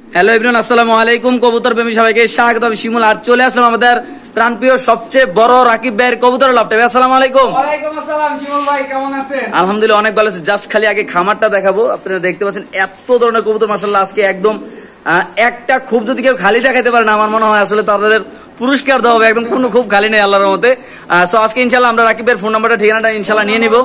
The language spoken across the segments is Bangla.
হ্যালো এভরিওয়ান, আসসালামু আলাইকুম। কবুতর প্রেমী সবাইকে স্বাগত। আমি শিমুল, আর চলে আসলাম আমাদের প্রাণপ্রিয় সবচেয়ে বড় রাকিব ভাইয়ের কবুতরের লফটে। আসসালামু আলাইকুম। ওয়ালাইকুম আসসালাম শিমুল ভাই, কেমন আছেন? আলহামদুলিল্লাহ অনেক ভালো আছি। জাস্ট খালি আগে খামারটা দেখাবো। আপনারা দেখতে পাচ্ছেন এত ধরনের কবুতর মাশাআল্লাহ। আজকে একদম একটা খুব যদি কেউ খালি দেখাইতে পারে না, আমার মনে হয় আসলে তাদের পুরস্কার দেওয়া হবে। একদম কোনো খুব খালি নেই আল্লাহর মতে। সো আজকে ইনশাআল্লাহ আমরা রাকিবের ফোন নাম্বারটা ঠিকানাটা ইনশাআল্লাহ নিয়ে নিব।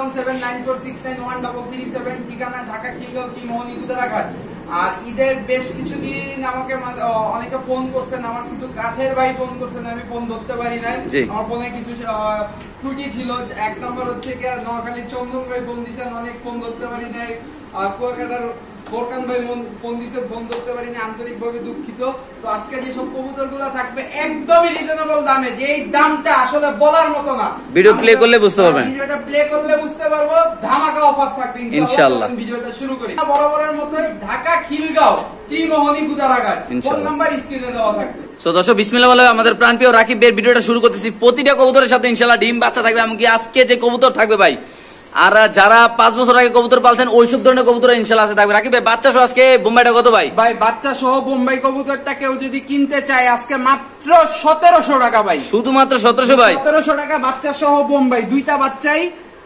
01794691337, ঠিকানা ঢাকা খিলগাঁও মোহনী গুদারাঘাট। আর ঈদের বেশ কিছুদিন আমাকে অনেকে ফোন করছেন, আমার কিছু কাছের ভাই ফোন করছেন, আমি ফোন ধরতে পারি নাই। আমার ফোনে কিছু ত্রুটি ছিল। এক নম্বর হচ্ছে কি, নোয়াখালী চন্দন ভাই ফোন দিচ্ছেন, অনেক ফোন ধরতে পারি নাই। কুয়াকাটার বোরকান ভাই ফোন দিছে, ফোন ধরতে পারিনি, আন্তরিকভাবে দুঃখিত। তো আজকে যেসব কবুতর গুলা থাকবে একদমই রিজনেবল দামে, যে এই দামটা আসলে বলার মতো না। ভিডিও প্লে করলে বুঝতে পারবেন, ভিডিওটা প্লে করলে বুঝতে পারবো। ধামাকা অফার থাকবে ইনশাআল্লাহ। ভিডিওটা শুরু করি। বরাবরের মতোই ঢাকা খিলগাঁও ত্রিমোহনী গুদারাঘাট, ফোন নাম্বার স্ক্রিনে দেওয়া থাকবে। সো দর্শক বিসমিল্লাহ বলে আমাদের প্রাণপ্রিয় রাকিব ভাইয়ের ভিডিওটা শুরু করতেছি। প্রতিটা কবুতরের সাথে ইনশাআল্লাহ ডিম বাচ্চা থাকবে। এমনকি আজকে যে কবুতর থাকবে ভাই, আর যারা 5 বছর আগে কবুতর পালছেন ওইসব ধরনের কবুতর ইনশাআল্লাহ আছে থাকবে। রাকিব ভাই বাচ্চা সহ আজকে বোম্বাইটা কত ভাই? ভাই বাচ্চা সহ বোম্বাই কবুতরটা কেউ যদি কিনতে চায় আজকে মাত্র 1700 টাকা ভাই। শুধুমাত্র 1700 ভাই? 1700 টাকা বাচ্চা সহ বোম্বাই। দুইটা বাচ্চাই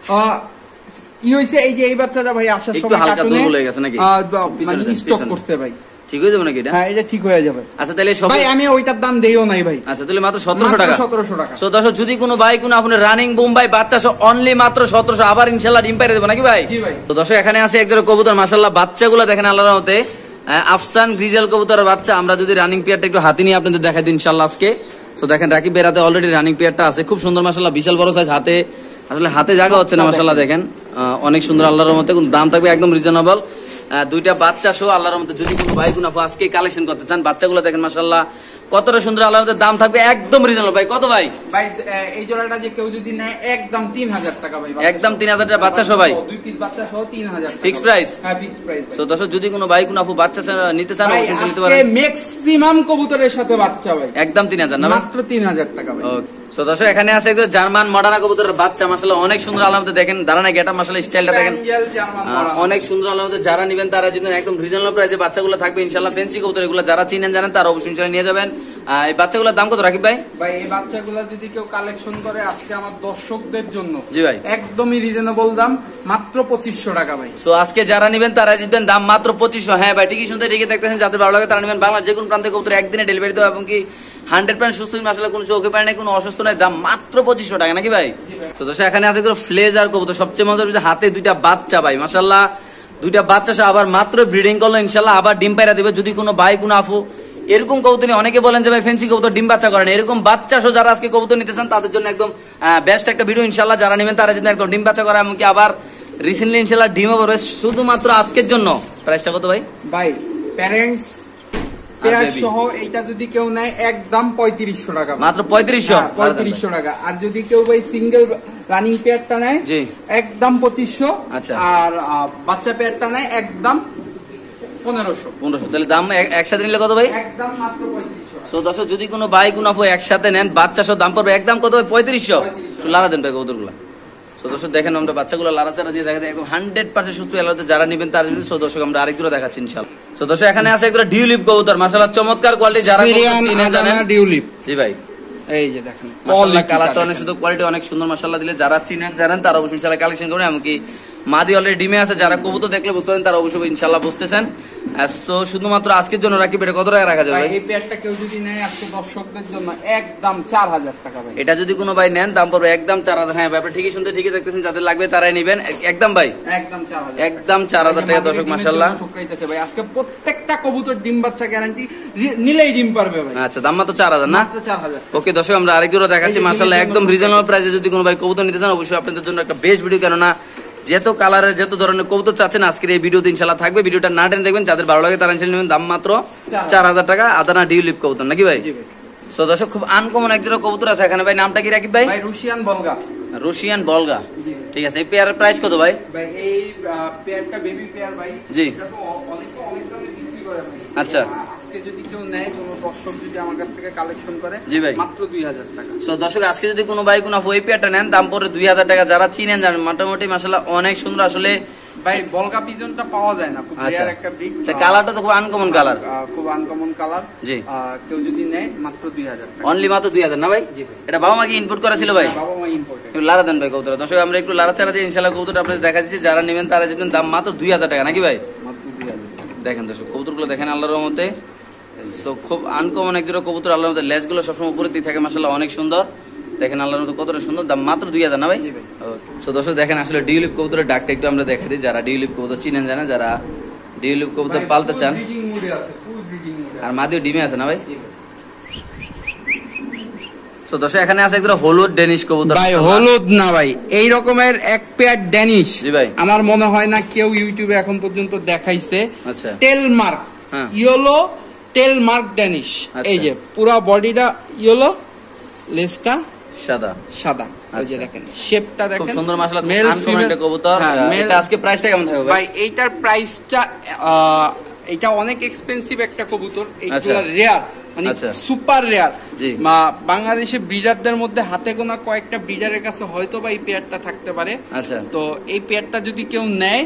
কি হইছে, এই যে এই বাচ্চাটা ভাই আসার সময় হালকা দুর্বল হয়ে গেছে নাকি, মানে স্টক করতে ভাই। ঠিক হয়ে যাবে নাকি এটা? হ্যাঁ, এটা ঠিক হয়ে যাবে। আচ্ছা তাহলে ভাই আমি ওইটার দাম দেইও নাই ভাই। আচ্ছা তাহলে মাত্র 1700 টাকা। 1700 টাকা। সো দর্শক যদি কোনো ভাই কোনো আপনার রানিং বোম্বাই বাচ্চা সহ অনলি মাত্র 1700, আবার ইনশাআল্লাহ ডিম পাইরে দেব নাকি ভাই? জি ভাই। তো দর্শক এখানে আছে একদম কবুতর মাশাআল্লাহ, বাচ্চাগুলো দেখেন আল্লাহর রহমতে আফসান গ্রিজেল কবুতরের বাচ্চা। আমরা যদি রানিং পেয়ারটা একটু হাতে নিয়ে আপনাদের দেখাই দিই ইনশাআল্লাহ আজকে। সো দেখেন রাকিব ভাইয়ের হাতে অলরেডি রানিং পেয়ারটা আছে, খুব সুন্দর মাশাআল্লাহ, বিশাল বড় সাইজ। হাতে আসলে হাতে জায়গা হচ্ছে না মাশাআল্লাহ, দেখেন অনেক সুন্দর আল্লাহর রহমতে। কিন্তু দাম থাকবে একদম রিজনেবল। দুইটা বাচ্চা সহ আল্লাহর রহমতে যদি কোনো ভাই কোনো আজকে কালেকশন করতে চান, বাচ্চাগুলো দেখেন মাশাআল্লাহ কতটা সুন্দর আল্লাহর রহমতে। দাম থাকবে একদম রিজনেবল ভাই। কত ভাই? ভাই এই জোড়াটা যে কেউ যদি নেয় একদম 3000 টাকা ভাই। একদম 3000 টাকা বাচ্চা সহ ভাই? দুই পিস বাচ্চা সহ 3000 টাকা ফিক্স প্রাইস? হ্যাঁ ফিক্স প্রাইস। সো দর্শক যদি কোনো ভাই কোনো আপু বাচ্চা নিতে চান অবশ্যই নিতে পারেন। ম্যাক্সিমাম কবুতরের সাথে বাচ্চা ভাই একদম 3000 না? মাত্র 3000 টাকা ভাই। সো দর্শক এখানে আছে একদম জার্মান মডার্না কবুতরের বাচ্চা মাশাআল্লাহ, অনেক সুন্দর আলামতে দেখেন, দাঁড়ানো গেটআপ মাশাআল্লাহ, স্টাইলটা দেখেন অনেক সুন্দর আলামতে। যারা নেবেন তারা যদি একদম রিজনেবল প্রাইসে বাচ্চাগুলো থাকবে ইনশাআল্লাহ। ফ্যান্সি কবুতর এগুলো যারা চিনেন জানেন তারা অবশ্যই ইনশাআল্লাহ নিয়ে যাবেন। এই বাচ্চাগুলোর দাম কত রাকিব ভাই? ভাই এই বাচ্চাগুলো যদি কেউ কালেকশন করে আজকে আমার দর্শকদের জন্য, জি ভাই, একদমই রিজনেবল দাম, মাত্র 2500 টাকা ভাই। সো আজকে যারা নেবেন তারা জিতবেন, দাম মাত্র 2500। হ্যাঁ ভাই ঠিকই শুনতে, ঠিকই দেখতেছেন। যাদের ভালো লাগে তারা নেবেন। বাংলার যে কোনো প্রান্তে কবুতর একদিনে ডেলিভারি দেওয়া এবং কি 100% সুস্থ মাশাআল্লাহ, কোনো চোখে পায় না, কোনো অসুস্থ নাই। দাম মাত্র 2500 টাকা নাকি ভাই? তো দর্শক এখানে আছে ফ্লেজার কবুতর, সবচেয়ে মজার হচ্ছে হাতে দুইটা বাচ্চা ভাই মাশাআল্লাহ, দুইটা বাচ্চা সহ আবার মাত্র ব্রিডিং করলো ইনশাআল্লাহ, আবার ডিম পায়রা দিবে। যদি কোনো ভাই কোনো আফু এরকম কবুতর নিয়ে, অনেকে বলেন যে ভাই ফেন্সি কবুতর ডিম বাচ্চা করেন, এরকম বাচ্চা সহ যারা আজকে কবুতর নিতে চান তাদের জন্য একদম বেস্ট একটা ভিডিও ইনশাআল্লাহ। যারা নেবেন তারা যদি একদম ডিম বাচ্চা করে, এমনকি আবার রিসেন্টলি ইনশাআল্লাহ ডিমও করবে শুধুমাত্র আজকের জন্য। প্রাইসটা কত ভাই? ভাই প্যারেন্টস পেয়ার সহ এইটা যদি কেউ নেয় একদম 3500 টাকা, মাত্র 3500 টাকা। আর যদি কেউ ভাই সিঙ্গেল রানিং পেয়ারটা নেয় একদম 2500। আচ্ছা, আর বাচ্চা পেয়ারটা নেয় একদম 1500। তাহলে দাম একসাথে নিলে কত ভাই? একদম মাত্র 3500। সো দর্শক যদি কোনো ভাই কোনো আপু একসাথে নেন বাচ্চা সহ দাম পড়বে একদম কত ভাই? 3500। লারা দেন ভাই কবুতরগুলো। সো দর্শক দেখেন আমরা বাচ্চাগুলো লাড়াচাড়া দিয়ে দেখা যায় একদম 100% সুস্থ আলাদা। যারা নেবেন তারা নেবেন। সো দর্শক আমরা আরেকটু দেখাচ্ছি ইনশাআল্লাহ। সো দর্শক এখানে আছে একটা ডিউলিপ কবুতর মাশাআল্লাহ, চমৎকার কোয়ালিটি। যারা চিনেন জানেন ডিউলিপ। জি ভাই, এই যে দেখেন মাশাআল্লাহ কালারটা অনেক সুন্দর, কোয়ালিটি অনেক সুন্দর মাশাআল্লাহ দিলে। যারা চিনেন জানেন তারা অবশ্যই ইনশাআল্লাহ কালেকশন করবেন। এমনকি মাদি অলরেডি ডিমে আছে, যারা কবুতর দেখলে বুঝতে পারেন তারা অবশ্যই ইনশাআল্লাহ বুঝতেছেন। সো শুধুমাত্র আজকের জন্য রাকিব এটা কত টাকা রাখা যাবে? এই পেয়ারটা কেউ যদি নেয় আজকে দর্শকদের জন্য একদম 4000 টাকা ভাই। এটা যদি কোনো ভাই নেন দাম পড়বে একদম 4000। হ্যাঁ ব্যাপারটা ঠিকই শুনতে, ঠিকই দেখতেছেন। যাদের লাগবে তারাই নেবেন একদম ভাই, একদম 4000, একদম 4000 টাকা দর্শক মাশাআল্লাহ। ভাই আজকে প্রত্যেকটা কবুতর ডিম বাচ্চা গ্যারান্টি, নিলেই ডিম পারবে ভাই। আচ্ছা দাম মাত্র 4000 না? মাত্র 4000। ওকে দর্শক আমরা আরেক জোড়া দেখাচ্ছি মাশাআল্লাহ, একদম রিজনেবল প্রাইসে। যদি কোনো ভাই কবুতর নিতে চান অবশ্যই আপনাদের জন্য একটা বেস্ট ভিডিও, কেননা যত কালারের যত ধরনের কবুতর চাচ্ছেন আজকের এই ভিডিওতে ইনশাআল্লাহ থাকবে। ভিডিওটা না টেনে দেখবেন, যাদের ভালো লাগে তারা ইনশাআল্লাহ নেবেন। দাম মাত্র 4000 টাকা। আদানা ডিউলিপ কবুতর নাকি ভাই? সো দর্শক খুব আনকমন এক জোড়া কবুতর আছে এখানে ভাই। নামটা কি রাকিব ভাই? ভাই রুশিয়ান বলগা। রুশিয়ান বলগা, ঠিক আছে। এই পেয়ারের প্রাইস কত ভাই? ভাই এই পেয়ারটা বেবি পেয়ার ভাই। জি, এটা তো অনেক দামে বিক্রি করে ভাই। আচ্ছা, আজকে যদি কেউ নেয়, কোনো দর্শক যদি আমার কাছ থেকে কালেকশন করে, জি ভাই, মাত্র 2000 টাকা। সো দর্শক আজকে যদি কোনো ভাই কোনো ওই পেয়ারটা নেন দাম পড়ে 2000 টাকা। যারা চিনেন জানেন মোটামুটি মাশাআল্লাহ অনেক সুন্দর। আসলে ভাই বলগা পিজনটা পাওয়া যায় না, খুব রেয়ার একটা ব্রিড। কালারটা তো খুব আনকমন কালার, খুব আনকমন কালার। জি, কেউ যদি নেয় মাত্র 2000 টাকা। অনলি মাত্র 2000 না ভাই? জি ভাই। এটা বাবা মা কি ইনপুট করা ছিল ভাই? বাবা মা ইম্পোর্টেড। একটু লারা দেন ভাই কবুতর। দর্শক আমরা একটু লারা চারা দিয়ে ইনশাআল্লাহ কবুতরটা আপনাদের দেখা দিচ্ছি, যারা নেবেন তারা জিতবেন। দাম মাত্র 2000 টাকা নাকি ভাই? মাত্র 2000। দেখেন দর্শক কবুতরগুলো দেখেন আল্লাহর রহমতে, সো খুব আনকমন এক জোড়া কবুতর আল্লাহর রহমতে। লেজগুলো সবসময় উপরে দিয়ে থাকে মাশাআল্লাহ, অনেক সুন্দর। দেখেন আল্লাহর মতো কতটা সুন্দর। দাম মাত্র 2000 না ভাই? সো দর্শক দেখেন আসলে ডিউলিপ কবুতরের ডাকটা একটু আমরা দেখা দিই, যারা ডিউলিপ কবুতর চিনেন জানেন, যারা ডিউলিপ কবুতর পালতে চান। আর মাদিও ডিমে আছে না ভাই? সো দর্শক এখানে আছে একদম হলুদ ডেনিশ কবুতর। ভাই হলুদ না ভাই, এই রকমের এক পেয়ার ডেনিশ জি ভাই আমার মনে হয় না কেউ ইউটিউবে এখন পর্যন্ত দেখাইছে। আচ্ছা, tail mark yellow, tail mark Danish. এই যে পুরো বডিটা ইয়েলো, লেজটা সাদা সাদা। এই যে দেখেন শেপটা দেখেন, খুব সুন্দর মাশাআল্লাহ, মেল ফিমেল কবুতর। এটা আজকে প্রাইসটা কেমন থাকবে ভাই? ভাই এইটার প্রাইসটা এটা অনেক এক্সপেন্সিভ একটা কবুতর, এইগুলা রেয়ার, মানে সুপার রেয়ার। বাংলাদেশে ব্রিডারদের মধ্যে হাতে গোনা কয়েকটা ব্রিডারের কাছে হয়তো বা এই পেয়ারটা থাকতে পারে। আচ্ছা, তো এই পেয়ারটা যদি কেউ নেয়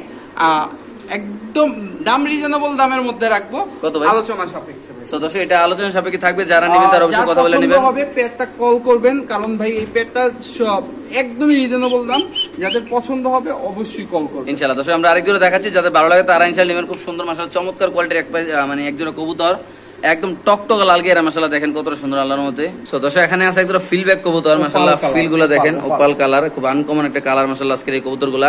একদম দাম রিজনেবল দামের মধ্যে রাখবো, কত ভাই? আলোচনা সাপেক্ষে। সো দর্শক এটা আলোচনা সাপেক্ষে থাকবে, যারা নেবেন তারা অবশ্যই কথা বলে নেবেন। হবে পেয়ারটা কল করবেন, কারণ ভাই এই পেয়ারটা সব একদমই রিজনেবল দাম, যাদের পছন্দ হবে অবশ্যই কল করবেন ইনশাআল্লাহ। দর্শক আমরা আরেক জোড়া দেখাচ্ছি, যাদের ভালো লাগে তারা ইনশাআল্লাহ নেবেন। খুব সুন্দর মাশাআল্লাহ চমৎকার কোয়ালিটির মানে এক জোড়া কবুতর, একদম টকটকা লাল গিয়ারা মাশাআল্লাহ, দেখেন কতটা সুন্দর আল্লাহর মধ্যে। সো দর্শক এখানে আছে একদম ফিলব্যাক কবুতর মাশাআল্লাহ, ফিলগুলো দেখেন ওপাল কালার, খুব আনকমন একটা কালার মাশাআল্লাহ আজকের এই কবুতরগুলা।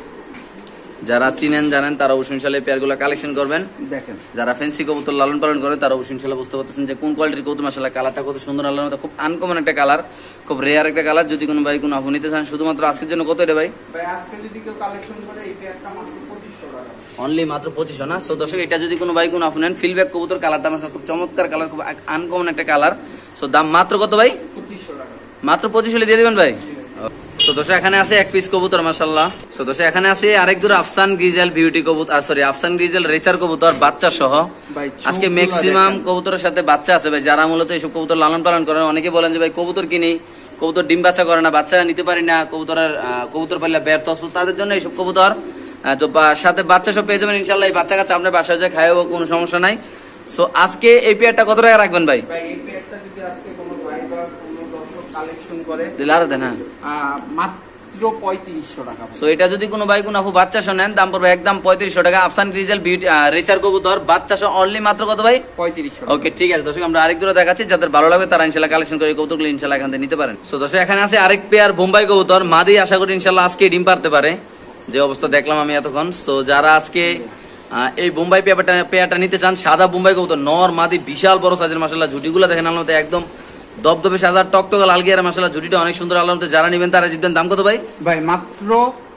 যারা চিনেন জানেন তারা অবশ্যই ইনশাআল্লাহ এই পেয়ারগুলো কালেকশন করবেন। দেখেন যারা ফ্যান্সি কবুতর লালন পালন করে তারা অবশ্যই ইনশাআল্লাহ বুঝতে পারতেছেন যে কোন কোয়ালিটির কবুতর মাশাআল্লাহ। কালারটা কত সুন্দর আল্লাহর মধ্যে, খুব আনকমন একটা কালার, খুব রেয়ার একটা কালার। যদি কোনো ভাই কোনো আপনি নিতে চান শুধুমাত্র আজকের জন্য কত এটা ভাই? ভাই আজকে যদি কেউ কালেকশন করে এই পেয়ারটা মাত্র 2500 টাকা, অনলি মাত্র 2500 না? সো দর্শক এটা যদি কোনো ভাই কোনো আপনি নেন, ফিলব্যাক কবুতর, কালারটা মাশাআল্লাহ খুব চমৎকার কালার, খুব আনকমন একটা কালার। সো দাম মাত্র কত ভাই? 2500 টাকা। মাত্র 2500 দিয়ে দিবেন ভাই? সো দর্শক এখানে আছে এক পিস কবুতর মাশাআল্লাহ। সো দর্শক এখানে আছে আরেক জোড়া আফসান গ্রিজেল বিউটি কবুতর, সরি আফসান গ্রিজেল রেসার কবুতর বাচ্চা সহ। আজকে ম্যাক্সিমাম কবুতরের সাথে বাচ্চা আছে ভাই, যারা মূলত এইসব কবুতর লালন পালন করেন। অনেকে বলেন যে ভাই কবুতর কিনি, কবুতর ডিম বাচ্চা করে না, বাচ্চা নিতে পারি না, কবুতর পাইলে ব্যর্থ, তাদের জন্য এইসব কবুতর সাথে বাচ্চা সব পেয়ে যাবেন ইনশাআল্লাহ। এই বাচ্চা কাচ্চা আপনার বাসায় যায় খাইও, কোনো সমস্যা নাই। সো আজকে এই পেয়ারটা কত টাকা রাখবেন ভাই? ভাই এই পেয়ারটা যদি আজকে কোনো ভাই বা কোনো দর্শক কালেকশন করে দিলে আরো দেন, মাত্র 3500 টাকা। সো এটা যদি কোনো ভাই কোনো আপু বাচ্চা সহ নেন, দাম পড়বে একদম 3500 টাকা। আফসান গ্রিজেল বিউটি রেসার কবুতর বাচ্চা সহ অনলি মাত্র কত ভাই? 3500। ওকে ঠিক আছে দর্শক, আমরা আরেক জোড়া দেখাচ্ছি, যাদের ভালো লাগবে তারা ইনশাআল্লাহ কালেকশন করে কবুতরগুলো ইনশাআল্লাহ এখান থেকে নিতে পারেন। সো দর্শক এখানে আছে আরেক পেয়ার বোম্বাই কবুতর, মাদি, আশা করি ইনশাআল্লাহ আজকে ডিম পারতে পারে, যে অবস্থা দেখলাম আমি এতক্ষণ। সো যারা আজকে এই বোম্বাই পেয়ারটা নিতে চান, সাদা বোম্বাই কবুতর, নর মাদি, বিশাল বড় সাইজের মাশাআল্লাহ, ঝুটিগুলো দেখেন আল্লাহর মধ্যে একদম দবদবে সাদা টকটকা লাল গিয়ারা মাশাআল্লাহ, ঝুটিটা অনেক সুন্দর আল্লাহর মধ্যে। যারা নেবেন তারা জিতবেন। দাম কত ভাই? ভাই মাত্র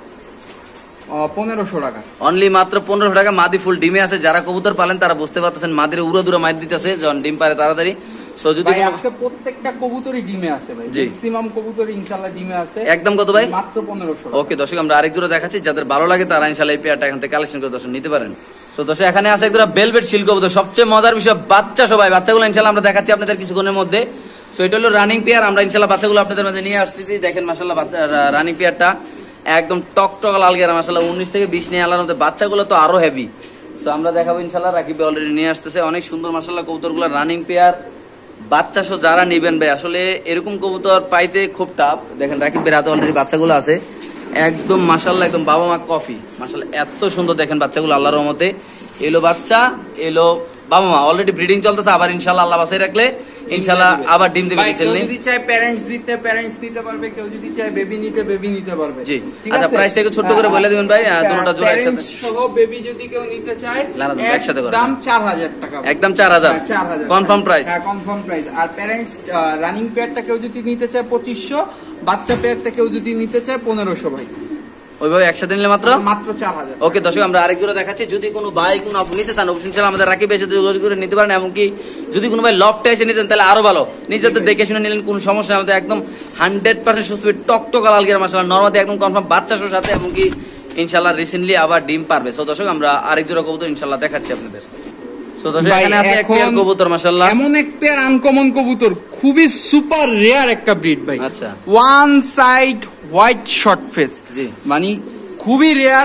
1500 টাকা, অনলি মাত্র 1500 টাকা। মাদি ফুল ডিমে আছে, যারা কবুতর পালেন তারা বুঝতে পারতেছেন মাদিরে উড়া দুরা মাইর দিতেছে যখন ডিম পারে তাড়াতাড়ি। সো যদি আজকে প্রত্যেকটা কবুতরই ডিমে আছে ভাই, ম্যাক্সিমাম কবুতর ইনশাআল্লাহ ডিমে আছে। একদম কত ভাই? মাত্র 1500। ওকে দর্শক আমরা আরেক জোড়া দেখাচ্ছি, যাদের ভালো লাগে তারা ইনশাআল্লাহ এই পেয়ারটা এখান থেকে কালেকশন করে দর্শক নিতে পারেন। সো দর্শক এখানে আছে একদম বেলভেট সিল্ক কবুতর, সবচেয়ে মজার বিষয় বাচ্চা, সবাই বাচ্চাগুলো ইনশাআল্লাহ আমরা দেখাচ্ছি আপনাদের কিছুক্ষণের মধ্যে। সো এটা হলো রানিং পেয়ার, আমরা ইনশাআল্লাহ বাচ্চাগুলো আপনাদের মাঝে নিয়ে আসতেছি। দেখেন মাশাআল্লাহ বাচ্চা রানিং পেয়ারটা একদম টকটক লাল গেরা মাশাআল্লাহ, 19 থেকে 20 নিয়ে আলার মধ্যে, বাচ্চাগুলো তো আরো হেভি। সো আমরা দেখাবো ইনশাআল্লাহ, রাকিব অলরেডি নিয়ে আসতেছে অনেক সুন্দর মাশাআল্লাহ কবুতরগুলো রানিং পেয়ার বাচ্চা সহ। যারা নিবেন ভাই আসলে এরকম কবুতর পাইতে খুব টাফ। দেখেন রাকিব ভাইয়ের হাতে অলরেডি বাচ্চাগুলো আছে, একদম মাশাআল্লাহ একদম বাবা মা কফি মাশাআল্লাহ, এত সুন্দর দেখেন বাচ্চাগুলো আল্লাহর রহমতে। এলো বাচ্চা, এলো বাবা মা, অলরেডি ব্রিডিং চলতেছে, আবার ইনশাআল্লাহ আল্লাহ বাসায় রাখলে ইনশাআল্লাহ আবার ডিম দিবে। কেউ যদি চায় প্যারেন্টস নিতে পারবে, কেউ যদি চায় বেবি নিতে পারবে। জি আচ্ছা, প্রাইসটা একটু ছোট করে বলে দিবেন ভাই, দুটোটা জোড়া একসাথে সহ বেবি যদি কেউ নিতে চায় একসাথে করে দাম 4000 টাকা, একদম 4000 কনফার্ম প্রাইস। হ্যাঁ কনফার্ম প্রাইস। আর প্যারেন্টস রানিং পেয়ারটা কেউ যদি নিতে চায় 2500, বাচ্চা পেয়ারটা কেউ যদি নিতে চায় 1500 ভাই, ওইভাবে একসাথে নিলে মাত্র 4000। ওকে দর্শক আমরা আরেক জোড়া দেখাচ্ছি, যদি কোনো ভাই কোনো আপনি নিতে চান অবশ্যই আমাদের রাকিব এসে যোগাযোগ করে নিতে পারেন। এমনকি যদি কোনো ভাই লফটে এসে নিতেন তাহলে আরো ভালো, নিজে তো দেখে শুনে নিলেন, কোনো সমস্যা আমাদের একদম 100% সুস্থ টকটকা লাল গিয়ার মাশাআল্লাহ, নরমাদি একদম কনফার্ম বাচ্চা সহ সাথে, এমনকি ইনশাআল্লাহ রিসেন্টলি আবার ডিম পারবে। সো দর্শক আমরা আরেক জোড়া কবুতর ইনশাআল্লাহ দেখাচ্ছি আপনাদের। সো দর্শক এখানে আছে এক পেয়ার কবুতর মাশাআল্লাহ, এমন এক পেয়ার আনকমন কবুতর, খুবই সুপার রেয়ার একটা ব্রিড ভাই। আচ্ছা, one side white short face, জি মানে খুবই রেয়ার,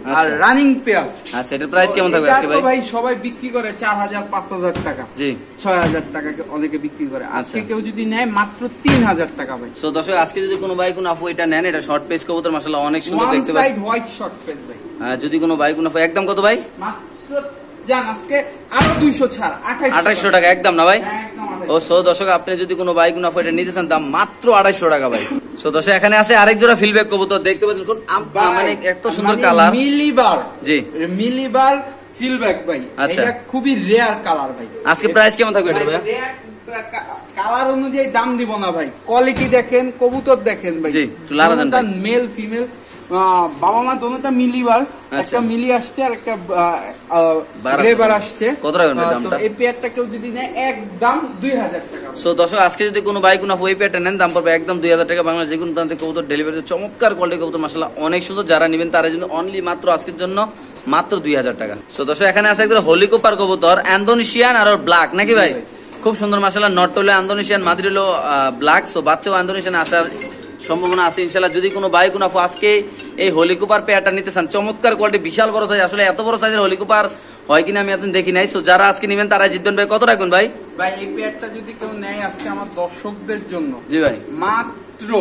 আর রানিং পেয়ার। আচ্ছা, এটার প্রাইস কেমন থাকবে আজকে ভাই? ভাই সবাই বিক্রি করে 4000 5000 টাকা, জি 6000 টাকা অনেকে বিক্রি করে। আজকে কেউ যদি নেয় মাত্র 3000 টাকা ভাই। সো দর্শক, আজকে যদি কোনো ভাই কোনো আপু এটা নেন, এটা শর্ট পেজ কবুতর মাশাআল্লাহ অনেক সুন্দর দেখতে পাচ্ছেন, হোয়াইট শর্ট পেজ ভাই। যদি কোনো ভাই কোনো আপু একদম কত ভাই? মাত্র জান আজকে আরো 200 ছাড়, 2800 টাকা একদম না ভাই? একদম। ও সো দর্শক, আপনি যদি কোনো ভাই কোনো আপু এটা নিতে চান, দাম মাত্র 2800 টাকা ভাই। সো দর্শক, এখানে আছে আরেক জোড়া ফিলব্যাক কবুতর দেখতে পাচ্ছেন, কোন মানে এত সুন্দর কালার, মিলিবার। জি মিলিবার ফিলব্যাক ভাই, এটা খুবই রেয়ার কালার ভাই। আজকে প্রাইস কেমন থাকবে এটা ভাই? কালার অনুযায়ী দাম দিব না ভাই, কোয়ালিটি দেখেন, কবুতর দেখেন ভাই। জি, লারা দেন ভাই। মেল ফিমেল বাবা মা দোনোটা মিলিবার, একটা মিলি আসছে আর একটা গ্রেবার আসছে। কত টাকা দামটা? এই পেয়ারটা কেউ যদি নেয় একদম 2000 টাকা। সো দর্শক, আজকে যদি কোনো ভাই কোনো ওই পেয়ারটা নেন, দাম পড়বে একদম 2000 টাকা। বাংলাদেশ যে কোনো প্রান্তে কবুতর ডেলিভারি, চমৎকার কোয়ালিটি কবুতর মাশাআল্লাহ অনেক সুন্দর। যারা নেবেন তারা জন্য অনলি মাত্র আজকের জন্য মাত্র 2000 টাকা। সো দর্শক, এখানে আছে একদম হলিকপার কবুতর, ইন্দোনেশিয়ান আর ব্ল্যাক নাকি ভাই? খুব সুন্দর মাশাআল্লাহ। নট হলো ইন্দোনেশিয়ান, মাদি হলো ব্ল্যাক। সো বাচ্চাও ইন্দোনেশিয়ান আসার সম্ভাবনা আছে ইনশাআল্লাহ। যদি কোনো ভাই কোনো আজকে এই হলিকপার পেয়ারটা নিতে চান, চমৎকার কোয়ালিটি, বিশাল বড় সাইজ। আসলে এত বড় সাইজের হলিকপার হয় কিনা আমি এতদিন দেখি নাই। সো যারা আজকে নেবেন তারা জিতবেন ভাই। কত রাখবেন ভাই? ভাই এই পেয়ারটা যদি কেউ নেয় আজকে আমার দর্শকদের জন্য, জি ভাই, মাত্র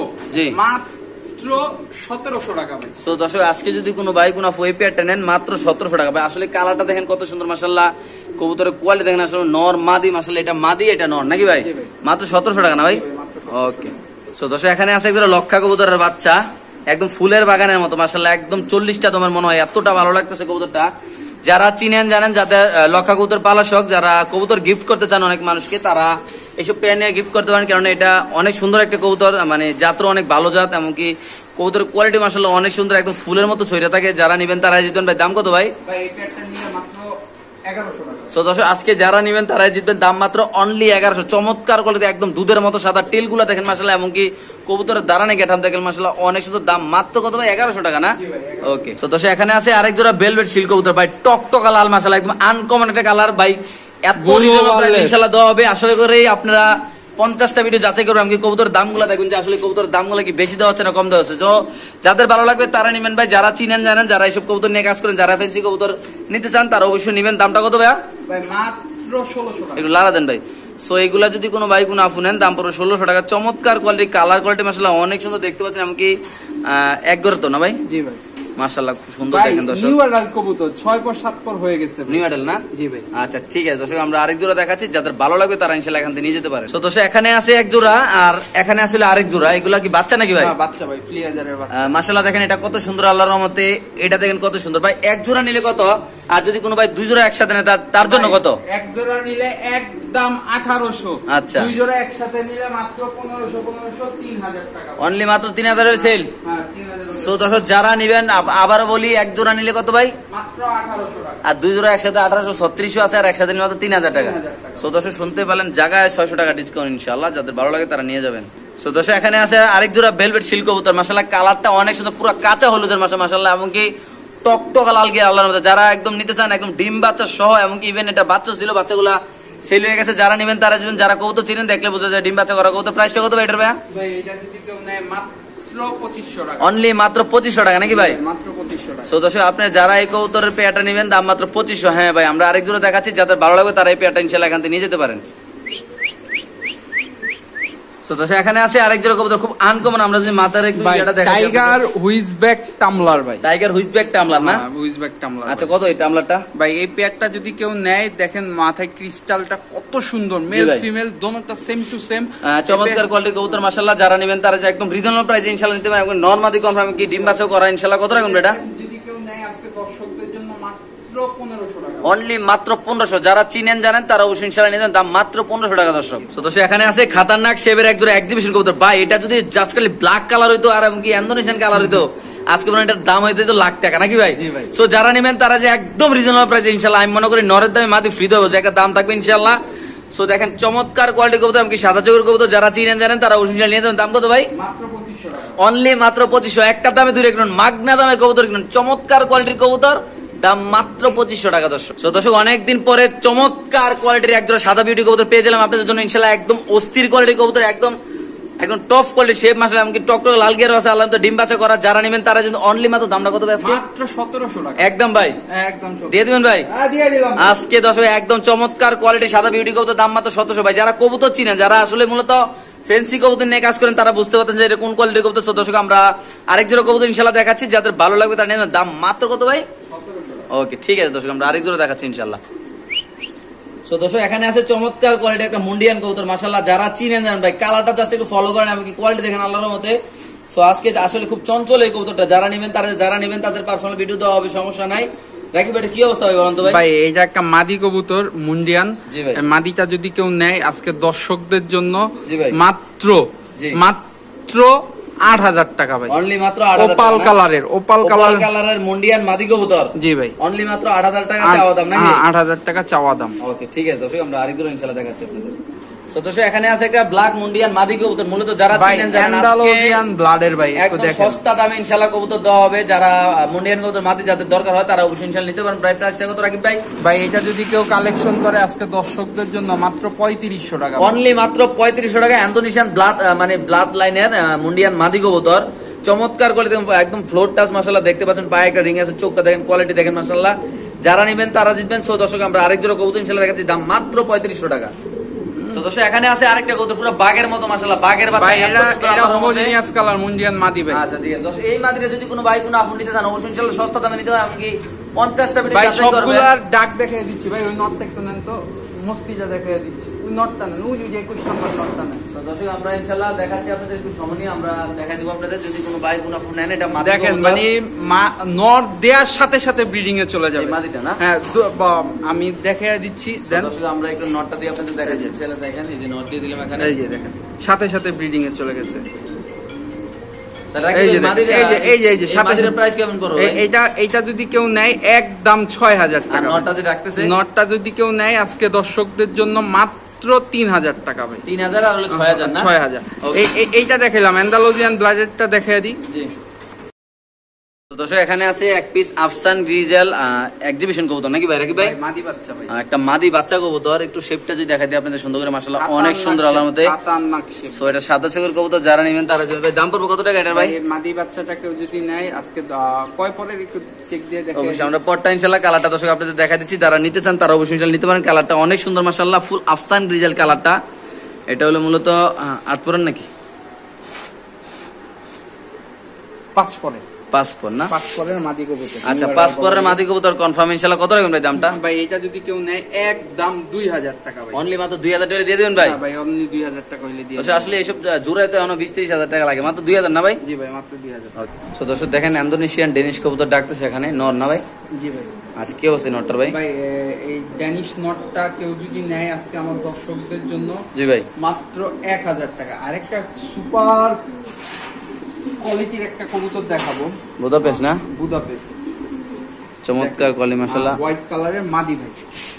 1700 টাকা ভাই। সো দর্শক, আজকে যদি কোনো ভাই কোনো ওই পেয়ারটা নেন, মাত্র 1700 টাকা ভাই। আসলে কালারটা দেখেন কত সুন্দর মাশাআল্লাহ, কবুতরের কোয়ালিটি দেখেন। আসলে নর মাদি মাশাআল্লাহ, এটা মাদি এটা নর নাকি ভাই? মাত্র 1700 টাকা না ভাই? ওকে। সো দর্শক, এখানে আছে একদম লক্ষা কবুতরের বাচ্চা, একদম ফুলের বাগানের মতো মাশাআল্লাহ, একদম 40টা দমের মনে হয়, এতটা ভালো লাগতেছে কবুতরটা। যারা চিনেন জানেন, যাদের লক্ষা কবুতর পালা শখ, যারা কবুতর গিফট করতে চান অনেক মানুষকে, তারা এইসব পেয়ার নিয়ে গিফট করতে পারেন। কারণ এটা অনেক সুন্দর একটা কবুতর, মানে জাতও অনেক ভালো জাত, এমনকি কবুতরের কোয়ালিটি মাশাআল্লাহ অনেক সুন্দর, একদম ফুলের মতো ছড়িয়ে থাকে। যারা নেবেন তারাই জিতবেন ভাই। দাম কত ভাই? ভাই এই পেয়ারটা নিলে মাত্র 1100 টাকা। সো দর্শক, আজকে যারা নেবেন তারাই জিতবেন, দাম মাত্র অনলি 1100। চমৎকার কোয়ালিটি, একদম দুধের মতো সাদা, টেলগুলো দেখেন মাশাআল্লাহ, এমনকি কবুতরের দাঁড়ানে গেটাম দেখেন মাশাআল্লাহ অনেক সুন্দর। দাম মাত্র কত ভাই? 1100 টাকা না? ওকে। সো দর্শক, এখানে আছে আরেক জোড়া ভেলভেট সিল্ক কবুতর ভাই, টকটকা লাল মাশাআল্লাহ, একদম আনকমন একটা কালার ভাই। এত ইনশাআল্লাহ দেওয়া হবে। আশা করি আপনারা 50টা ভিডিও যাচাই করবেন, আমি কবুতরের দামগুলো দেখুন যে আসলে কবুতরের দামগুলো কি বেশি দেওয়া হচ্ছে না কম দেওয়া হচ্ছে। তো যাদের ভালো লাগবে তারা নেবেন ভাই, যারা চিনেন জানেন, যারা এইসব কবুতর নিয়ে কাজ করেন, যারা ফেন্সি কবুতর নিতে চান তারা অবশ্যই নেবেন। দামটা কত ভাইয়া? ভাই মাত্র 1600 টাকা। একটু লারা দেন ভাই। সো এগুলা যদি কোনো ভাই কোনো আফু নেন, দাম পড়বে 1600 টাকা। চমৎকার কোয়ালিটি, কালার কোয়ালিটি মাশাআল্লাহ অনেক সুন্দর দেখতে পাচ্ছেন, এমনকি এক গড় তো না ভাই? জি ভাই, মাশাআল্লাহ খুব সুন্দর দেখেন দর্শক। নিউ অ্যাডাল কবুতর 6 পর 7 পর হয়ে গেছে। নিউ অ্যাডাল না? জি ভাই। আচ্ছা ঠিক আছে দর্শক, আমরা আরেক জোড়া দেখাচ্ছি, যাদের ভালো লাগবে তারা ইনশাআল্লাহ এখান থেকে নিয়ে যেতে পারে। সো দর্শক, এখানে আছে এক জোড়া আর এখানে আছে আরেক জোড়া। এগুলা কি বাচ্চা নাকি ভাই? হ্যাঁ বাচ্চা ভাই, ফ্লিয়াজারের বাচ্চা। মাশাআল্লাহ দেখেন এটা কত সুন্দর, আল্লাহর রহমতে। এটা দেখেন কত সুন্দর ভাই। এক জোড়া নিলে কত? আর যদি কোনো ভাই দুই জোড়া একসাথে নেয় তার জন্য কত? এক জোড়া নিলে একদম 1800। আচ্ছা, দুই জোড়া একসাথে নিলে মাত্র 1500 3000 টাকা। অনলি মাত্র 3000 এর সেল। হ্যাঁ 3000। সো দর্শক, যারা নেবেন আবারও বলি, এক জোড়া নিলে কত ভাই? মাত্র 1800 টাকা। আর দুই জোড়া একসাথে 1836 আছে, আর একসাথে নিলে মাত্র 3000 টাকা। সো দর্শক, শুনতে পেলেন, জায়গায় 600 টাকা ডিসকাউন্ট ইনশাআল্লাহ। যাদের ভালো লাগে তারা নিয়ে যাবেন। সো দর্শক, এখানে আছে আরেক জোড়া ভেলভেট সিল্ক কবুতর মাশাআল্লাহ, কালারটা অনেক সুন্দর, পুরো কাঁচা হলুদের মাশাআল্লাহ, এমনকি টকটকা লাল গিয়ে আল্লাহর মধ্যে। যারা একদম নিতে চান, একদম ডিম বাচ্চা সহ, এমনকি ইভেন এটা বাচ্চা ছিল, বাচ্চাগুলা সেল হয়ে গেছে। যারা নেবেন তারা যাবেন, যারা কবুতর চিনেন দেখলে বোঝা যায় ডিম বাচ্চা করা কবুতর। প্রাইসটা কত ভাই এটার ভাই? ভাই এটা যদি কেউ নেয় মাত্র 2500 টাকা। অনলি মাত্র 2500 টাকা নাকি ভাই? মাত্র 2500 টাকা। সো দর্শক, আপনি যারা এই কবুতরের পেয়ারটা নেবেন, দাম মাত্র 2500। হ্যাঁ ভাই, আমরা আরেক জোড়া দেখাচ্ছি, যাদের ভালো লাগবে তারা এই পেয়ারটা ইনশাআল্লাহ এখান থেকে নিয়ে যেতে পারেন। সো দর্শক, এখানে আছে আরেক জোড়া কবুতর, খুব আনকমন। আমরা যদি মাথার একটু এটা দেখাই, টাইগার হুইজব্যাক টামলার ভাই। টাইগার হুইজব্যাক টামলার না? হুইজব্যাক টামলার। আচ্ছা, কত এই টামলারটা ভাই? এই পেয়ারটা যদি কেউ নেয়, দেখেন মাথায় ক্রিস্টালটা কত সুন্দর, মেল ফিমেল দোনোটা সেম টু সেম, চমৎকার কোয়ালিটির কবুতর মাশাআল্লাহ। যারা নেবেন তারা একদম রিজনেবল প্রাইসে ইনশাআল্লাহ নিতে পারেন। নরমাদি কনফার্ম কি ডিম বাচ্চা করা ইনশাআল্লাহ। কত রাখবেন এটা? যদি কেউ নেয় আজকে দর্শকদের জন্য মাত্র 1500 টাকা। অনলি মাত্র 1500। যারা চিনেন জানেন তারা অবশ্যই ইনশাআল্লাহ নিয়ে যাবেন, দাম মাত্র 1500 টাকা দর্শক। তো দর্শক, এখানে আছে খাতারনাক শেপের এক জোড়া এক্সিবিশন কবুতর ভাই। এটা যদি জাস্ট খালি ব্ল্যাক কালার হইতো আর এমনকি ইন্দোনেশিয়ান কালার হইতো, আজকে মনে এটার দাম হইতো লাখ টাকা নাকি ভাই? সো যারা নেবেন তারা যে একদম রিজনেবল প্রাইসে ইনশাআল্লাহ, আমি মনে করি নরের দামে মাদি ফ্রি দেবো, যে একটা দাম থাকবে ইনশাআল্লাহ। সো দেখেন চমৎকার কোয়ালিটি কবুতর, এমনকি সাদা চোখের কবুতর। যারা চিনেন জানেন তারা অবশ্যই নিয়ে যাবেন। দাম কত ভাই? মাত্র 2500 টাকা। অনলি মাত্র 2500। একটা দামে দুই কিনুন, মাগনা দামে কবুতর কিনুন। চমৎকার কোয়ালিটির কবুতর, দাম মাত্র 2500 টাকা দর্শক। সো দর্শক, অনেকদিন পরে চমৎকার কোয়ালিটির একজোড়া সাদা বিউটি কবুতর পেয়ে গেলাম আপনাদের জন্য ইনশাআল্লাহ। একদম অস্থির কোয়ালিটির কবুতর, একদম একদম টপ কোয়ালিটি শেপ মাশাআল্লাহ, এমনকি টকটক লাল গিয়ার আছে, আল্লাহ তো ডিম বাচ্চা করা। যারা নেবেন তারা যদি অনলি মাত্র দামটা কত আজকে? মাত্র 1700 টাকা। একদম ভাই, একদম দিয়ে দিবেন ভাই? হ্যাঁ দিয়ে দিলাম আজকে দর্শক একদম চমৎকার কোয়ালিটি সাদা বিউটি কবুতর, দাম মাত্র 1700 ভাই। যারা কবুতর চিনেন, যারা আসলে মূলত ফেন্সি কবুতর নিয়ে কাজ করেন, তারা বুঝতে পারতেন যে এটা কোন কোয়ালিটির কবুতর। দর্শক আমরা আরেক জোড়া কবুতর ইনশাআল্লাহ দেখাচ্ছি, যাদের ভালো লাগবে তারা নেবেন। দাম মাত্র কত ভাই? 1700 ওকে ঠিক আছে দর্শক, আমরা আরেক জোড়া দেখাচ্ছি ইনশাআল্লাহ। সো দর্শক এখানে আছে চমৎকার কোয়ালিটি একটা মুন্ডিয়ান কবুতর মাশাআল্লাহ, যারা চিনেন জানেন ভাই, কালারটা জাস্ট একটু ফলো করেন, এমনকি কোয়ালিটি দেখেন আল্লাহর মতে। সো আজকে আসলে খুব চঞ্চল এই কবুতরটা, যারা নেবেন তাদের পার্সোনাল ভিডিও দেওয়া হবে, সমস্যা নাই। রাকিব ভাই কি অবস্থা ভাই বলেন তো ভাই? ভাই এইটা একটা মাদি কবুতর মুন্ডিয়ান, জি ভাই। মাদিটা যদি কেউ নেয় আজকে দর্শকদের জন্য জি ভাই। মাত্র জি। মাত্র 8000 টাকা ভাই। অনলি মাত্র 8000 ওপাল কালারের, ওপাল কালারের মুন্ডিয়ান মাদি কবুতর। জি ভাই। অনলি মাত্র 8000 টাকা চাওয়া দাম নাকি? 8000 টাকা চাওয়া দাম। ওকে ঠিক আছে দর্শক, আমরা আরেক জোড়া ইনশাআল্লাহ দেখাচ্ছি আপনাদের। সো দর্শক এখানে আছে একটা ব্ল্যাক মুন্ডিয়ান মাদি কবুতর, মূলত যারা চিনেন জানেন অ্যান্ডালুসিয়ান ব্লাডের ভাই, একটু একদম দেখেন সস্তা দামে ইনশাআল্লাহ কবুতর দেওয়া হবে। যারা মুন্ডিয়ান কবুতর মাদি যাদের দরকার হয় তারা অবশ্যই ইনশাআল্লাহ নিতে পারেন। প্রাইসটা কত রাকিব ভাই? ভাই এটা যদি কেউ কালেকশন করে আজকে দর্শকদের জন্য মাত্র 3500 টাকা। অনলি মাত্র 3500 টাকা। অ্যান্থোনিশিয়ান ব্লাড মানে ব্লাড লাইনের মুন্ডিয়ান মাদি কবুতর, চমৎকার কোয়ালিটি, একদম ফ্লোর টাচ মাশাআল্লাহ, দেখতে পাচ্ছেন পায়ে একটা রিং আছে, চোখটা দেখেন, কোয়ালিটি দেখেন মাশাআল্লাহ। যারা নেবেন তারা জিতবেন। সো দর্শক আমরা আরেক জোড়া কবুতর ইনশাআল্লাহ দেখাচ্ছি, দাম মাত্র 3500 টাকা। তো দর্শক এখানে আছে আরেকটা কবুতর পুরো বাঘের মতো মাশাআল্লাহ, বাঘের বাচ্চা। এটা হোমোজিনিয়াস কালার মুন্ডিয়ান মাদি ভাই। আচ্ছা ঠিক আছে দর্শক, এই মাদিটা যদি কোনো ভাই কোনো আপনি নিতে চান অবশ্যই ইনশাআল্লাহ সস্তা দামে নিতে হবে। এমনকি 50টা ভিডিও ভাই যাচাই করবেন। সবগুলার ডাক দেখাই দিচ্ছি ভাই, ওই নটটা একটু নেন তো, মস্তিটা দেখাই দিচ্ছি, ওই নটটা নেন, ওই যে 21 নম্বর নটটা নেন। তো দর্শক আমরা ইনশাআল্লাহ দেখাচ্ছি আপনাদের, একটু সময় নিয়ে আমরা দেখাই দেব আপনাদের। যদি কোনো ভাই কোনো আপনি নেন, এটা মাদি দেখেন কবুতর। মানে নর দেওয়ার সাথে সাথে ব্রিডিং এ চলে যাবে এই মাদিটা না? হ্যাঁ আমি দেখাই দিচ্ছি দেন। দর্শক আমরা একটু নটটা দিয়ে আপনাদের দেখাচ্ছি, ছেলে দেখেন, এই যে নট দিয়ে দিলাম এখানে, এই যে দেখেন সাথে সাথে ব্রিডিং এ চলে গেছে। তাহলে এই যে মাদিটা এই যে সাথে মাদিটার প্রাইস কেমন পড়বে? এইটা যদি কেউ নেয় একদম 6000 আর টাকা। নটটা যে রাখতেছে, নটটা যদি কেউ নেয় আজকে দর্শকদের জন্য মাত্র 3000 টাকা ভাই। 3000 আর হলো 6000 না? 6000। এইটা দেখাইলাম, অ্যান্ডালুসিয়ান ব্লাডেরটা দেখাই দিই। জি। তো দর্শক এখানে আছে এক পিস আফসান গ্রিজেল এক্সিবিশন কবুতর নাকি ভাই? রাকিব ভাই মাদি বাচ্চা ভাই, একটা মাদি বাচ্চা কবুতর, একটু শেপটা যদি দেখাই দিই আপনাদের সুন্দর করে মাশাআল্লাহ, অনেক সুন্দর আল্লাহর মতে। সো এটা সাদা চোখের কবুতর, যারা নেবেন তারা ভাই দাম পড়বে কত টাকা এটার ভাই? মাদি বাচ্চাটা কেউ যদি নেয় আজকে কয় পরের একটু চেক দিয়ে দেখে অবশ্যই আমরা পরটা ইনশাআল্লাহ কালারটা দর্শক আপনাদের দেখা দিচ্ছি, যারা নিতে চান তারা অবশ্যই ইনশাআল্লাহ নিতে পারেন। কালারটা অনেক সুন্দর মাশাআল্লাহ, ফুল আফসান গ্রিজেল কালারটা। এটা হলো মূলত 8 পরের নাকি 5 পরে? 5 পর না? 5 পরের মাদি কবুতর। আচ্ছা 5 পরের মাদি কবুতর কনফার্ম ইনশাআল্লাহ। কত রাখবেন ভাই দামটা? ভাই এটা যদি কেউ নেয় একদম 2000 টাকা ভাই। অনলি মাত্র 2000 টাকা দিয়ে দিবেন ভাই? হ্যাঁ ভাই অনলি 2000 টাকা হইলে দিয়ে আচ্ছা আসলে এইসব জোড়ায় তো এখন 20-30 হাজার টাকা লাগে, মাত্র 2000 না ভাই? জি ভাই মাত্র 2000। সো দর্শক দেখেন ইন্দোনেশিয়ান ডেনিশ কবুতর ডাকতেছে এখানে, নর না ভাই? জি ভাই। আচ্ছা কি অবস্থা নটটার ভাই? ভাই এই ড্যানিশ নটটা কেউ যদি নেয় আজকে আমার দর্শকদের জন্য জি ভাই মাত্র 1000 টাকা। আরেকটা সুপার কোয়ালিটির একটা কবুতর দেখাবো, বুদাপেস্ট না? বুদাপেস্ট, চমৎকার কোয়ালিটি মাশাআল্লাহ, হোয়াইট কালারের মাদি ভাই।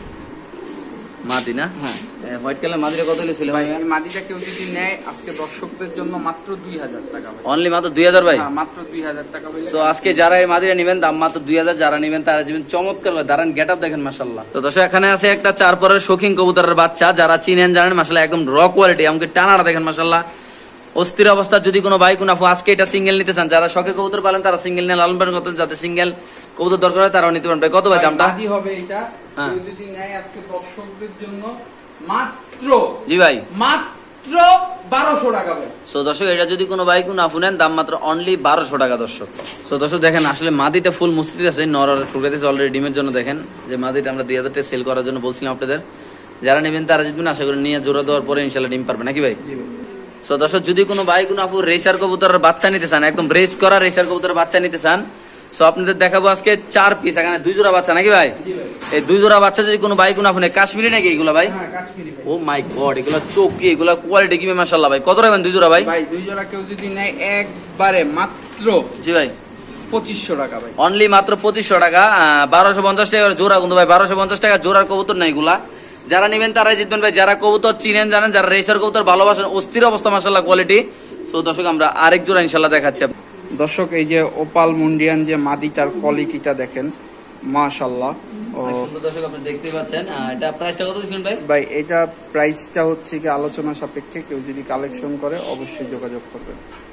মাদি না? হ্যাঁ হোয়াইট কালার মাদিটা কত ছিল ভাই? ভাই? এই মাদিটা কেউ যদি নেয় আজকে দর্শকদের জন্য মাত্র 2000 টাকা ভাই। অনলি মাত্র 2000 ভাই? হ্যাঁ মাত্র 2000 টাকা হইলে। সো আজকে যারা এই মাদিরা নেবেন দাম মাত্র 2000, যারা নেবেন তারা জীবন চমৎকার দাঁড়ান গেটআপ দেখেন মাশাআল্লাহ। তো দর্শক এখানে আছে একটা 4 পরের শৌখিন কবুতরের বাচ্চা, যারা চিনেন জানেন মাশাআল্লাহ, একদম র কোয়ালিটি, আমাকে টানাটা দেখেন মাশাআল্লাহ, অস্থির অবস্থা। যদি কোনো ভাই কোনো আজকে এটা সিঙ্গেল নিতে চান, যারা শখে কবুতর পালেন তারা সিঙ্গেল নিয়ে লালন পালন করতেন, যাতে সিঙ্গেল কবুতর দরকার হয় তারাও নিতে পারেন। ভাই কত ভাই দামটা? মাদি হবে এটা, হ্যাঁ। কেউ যদি নেয় আজকে দর্শকদের জন্য মাত্র, জি ভাই মাত্র 1200 টাকা ভাই। সো দর্শক এটা যদি কোনো ভাই কোনো আপু নেন দাম মাত্র অনলি 1200 টাকা দর্শক। সো দর্শক দেখেন আসলে মাদিটা ফুল মুস্তিদ আছে, নর টুকরেতেছে অলরেডি ডিমের জন্য। দেখেন যে মাদিটা আমরা 2000 টাকা সেল করার জন্য বলছিলাম আপনাদের, যারা নেবেন তারা জিতবেন আশা করি, নিয়ে জোড়া দেওয়ার পরে ইনশাআল্লাহ ডিম পারবে নাকি ভাই? জি ভাই। সো দর্শক যদি কোনো ভাই কোনো আপু রেসার কবুতরের বাচ্চা নিতে চান, একদম রেস করা রেসার কবুতরের বাচ্চা নিতে চান, সো আপনাদের দেখাবো আজকে 4 পিস, এখানে 2 জোড়া বাচ্চা নাকি ভাই? জি ভাই। এই 2 জোড়া বাচ্চা যদি কোনো ভাই কোনো আপু নেয়, কাশ্মীরি নাকি এগুলো ভাই? হ্যাঁ কাশ্মীরি ভাই। ও মাই গড, এগুলো চোখি, এগুলো কোয়ালিটি কি মাশাআল্লাহ ভাই। কত রাখবেন 2 জোড়া ভাই? ভাই 2 জোড়া কেউ যদি নেয় একবারে মাত্র, জি ভাই 2500 টাকা ভাই। অনলি মাত্র 2500 টাকা। 1250 টাকা জোড়া কিন্তু ভাই, 1250 টাকা জোড়ার কবুতর নাই এগুলা। যারা নেবেন তারাই জিতবেন ভাই, যারা কবুতর চিনেন জানেন, যারা রেসার কবুতর ভালোবাসেন, অস্থির অবস্থা মাশাআল্লাহ কোয়ালিটি। সো দর্শক আমরা আরেক জোড়া ইনশাআল্লাহ দেখাচ্ছি। দর্শক এই যে ওপাল মুন্ডিয়ান যে মাদিটার কোয়ালিটিটা দেখেন মাশাআল্লাহ, অনেক সুন্দর দর্শক, আপনি দেখতেই পাচ্ছেন। এটা প্রাইসটা কত দিচ্ছেন ভাই? ভাই এটা প্রাইসটা হচ্ছে কি আলোচনা সাপেক্ষে, কেউ যদি কালেকশন করে অবশ্যই যোগাযোগ করবেন।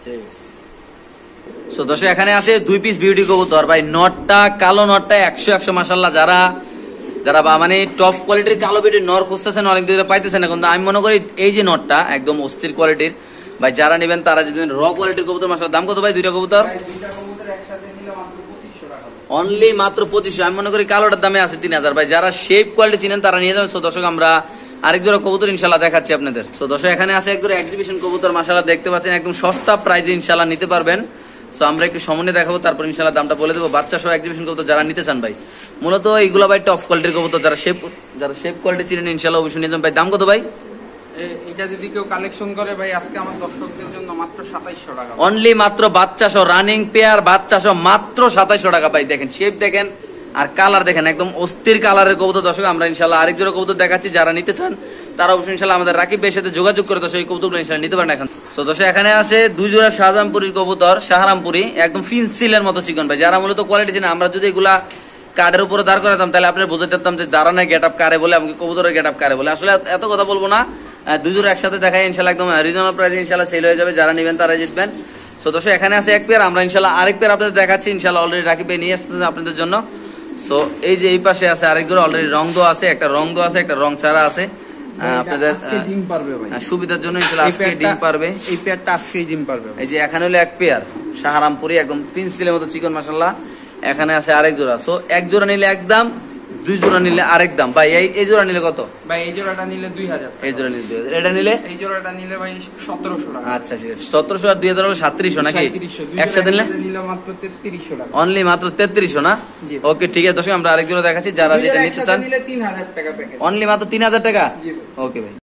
সো দর্শক এখানে আছে 2 পিস বিউটি কবুতর ভাই, নটটা কালো, নটটা 100 মাশাআল্লাহ। যারা মানে টপ কোয়ালিটির কালো বিউটি নর খুঁজতেছেন, অনেক দিন পাইতেছেন না, কিন্তু আমি মনে করি এই যে নটটা একদম অস্থির কোয়ালিটির ভাই, যারা নেবেন তারা যদি র কোয়ালিটির কবুতর মাশাআল্লাহ। দাম কত ভাই দুইটা কবুতর? অনলি মাত্র 2500। আমি মনে করি কালোটার দামে আছে 3000 ভাই। যারা শেপ কোয়ালিটি চিনেন তারা নিয়ে যাবেন। সো দর্শক আমরা আরেক জোড়া কবুতর ইনশাআল্লাহ দেখাচ্ছি আপনাদের। সো দর্শক এখানে আছে এক জোড়া এক্সিবিশন কবুতর মাশাআল্লাহ, দেখতে পাচ্ছেন একদম সস্তা প্রাইসে ইনশাআল্লাহ নিতে পারবেন। সো আমরা একটু সামনে দেখাবো, তারপর ইনশাআল্লাহ দামটা বলে দেবো। বাচ্চা সহ এক্সিবিশন কবুতর যারা নিতে চান ভাই, মূলত এইগুলো ভাই টপ কোয়ালিটির কবুতর। যারা শেপ কোয়ালিটি চিনেন ইনশাআল্লাহ অবশ্যই নিয়ে যাবেন ভাই। দাম কত ভাই? এটা যদি কেউ কালেকশন করে ভাই, আজকে আমার দর্শকদের জন্য মাত্র 2700 টাকা। অনলি মাত্র বাচ্চা সহ রানিং পেয়ার বাচ্চা সহ মাত্র 2700 টাকা ভাই। দেখেন শেপ দেখেন আর কালার দেখেন, একদম অস্থির কালারের কবুতর। দর্শক আমরা ইনশাআল্লাহ আরেক জোড়া কবুতর দেখাচ্ছি, যারা নিতে চান তারা অবশ্যই ইনশাআল্লাহ আমাদের রাকিব ভাইয়ের সাথে যোগাযোগ করে দর্শক এই কবুতরগুলো ইনশাআল্লাহ নিতে পারেন এখন। সো দর্শক এখানে আছে 2 জোড়া শাহজাহানপুরীর কবুতর, শাহরামপুরি একদম ফিনসিলের মতো চিকন ভাই। যারা মূলত কোয়ালিটি চিনে, আমরা যদি এগুলা কার্ডের উপরে দাঁড় করাতাম তাহলে আপনি বুঝতে পারতাম যে দাঁড়ানোর গেট আপ কারে বলে, আমাকে কবুতরের গেট আপ কারে বলে। আসলে এত কথা বলবো না, 2 জোড়া একসাথে দেখাই ইনশাআল্লাহ একদম রিজনেবল প্রাইসে ইনশাআল্লাহ সেল হয়ে যাবে। যারা নেবেন তারা জিতবেন। সো দর্শক এখানে আছে এক পেয়ার, আমরা ইনশাআল্লাহ আরেক পেয়ার আপনাদের দেখাচ্ছি ইনশাআল্লাহ। অলরেডি রাকিব ভাই নিয়ে আসতেছে আপনাদের জন্য। সো এই যে এই পাশে আছে আরেক জোড়া, অলরেডি রং দো আছে, একটা রং দো আছে, একটা রং ছাড়া আছে। আপনাদের ডিম পারবে ভাই, সুবিধার জন্য ইনশাআল্লাহ আজকে ডিম পারবে। এই পেয়ারটা আজকেই ডিম পারবে। এই যে এখানে হলো এক পেয়ার শাহরামপুরি একদম প্রিন্সিলের মতো চিকন মাশাআল্লাহ। এখানে আছে আরেক জোড়া। সো এক জোড়া নিলে এক দাম, 2 জোড়া নিলে আরেক দাম ভাই। এই জোড়া নিলে কত ভাই? এই জোড়াটা নিলে 2000, এই জোড়া নিলে 2000, এটা নিলে এই জোড়াটা নিলে ভাই 1700 টাকা। আচ্ছা ঠিক আছে, 1700 আর 2000 হলো 3700 নাকি? একসাথে নিলে মাত্র 3300 টাকা। অনলি মাত্র 3300 না? ওকে ঠিক আছে দর্শক আমরা আরেক জোড়া দেখাচ্ছি, যারা যেটা নিতে চান নিলে 3000 টাকা প্যাকেজ, অনলি মাত্র 3000 টাকা। ওকে ভাই।